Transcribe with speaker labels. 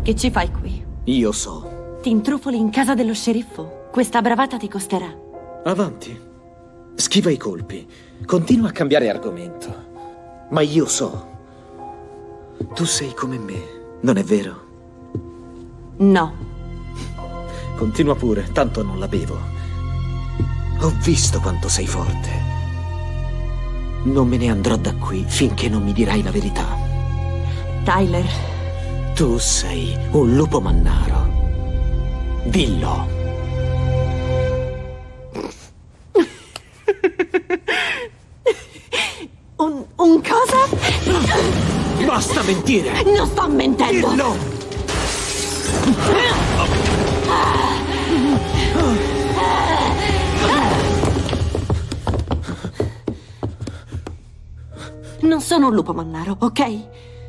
Speaker 1: Che ci fai qui?
Speaker 2: Io so.
Speaker 1: Ti intrufoli in casa dello sceriffo. Questa bravata ti costerà.
Speaker 2: Avanti. Schiva i colpi. Continua a cambiare argomento. Ma io so. Tu sei come me, non è vero?
Speaker 1: No.
Speaker 2: Continua pure, tanto non la bevo. Ho visto quanto sei forte. Non me ne andrò da qui finché non mi dirai la verità.
Speaker 1: Tyler.
Speaker 2: Tu sei un lupo mannaro. Dillo.
Speaker 1: Un cosa?
Speaker 2: Basta mentire!
Speaker 1: Non sto mentendo!
Speaker 2: Dillo!
Speaker 1: Non sono un lupo mannaro, ok?